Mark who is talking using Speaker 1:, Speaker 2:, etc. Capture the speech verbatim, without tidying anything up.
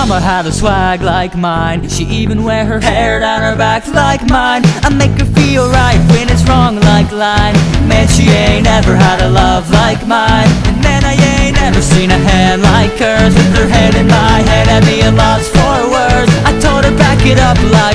Speaker 1: mama had a swag like mine. She even wear her hair down her back like mine. I make her feel right when it's wrong like line. Man, she ain't ever had a love like mine. And man, I ain't ever seen a hand like hers. With her head in my head, had me at loss for words. I told her back it up like